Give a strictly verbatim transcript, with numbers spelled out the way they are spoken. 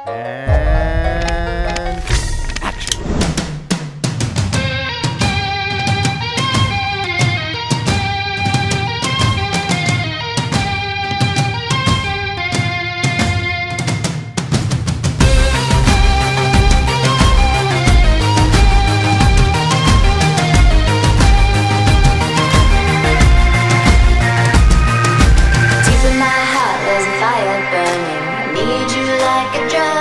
And action. Deep in my heart there's a fire burning. I need you like a drug.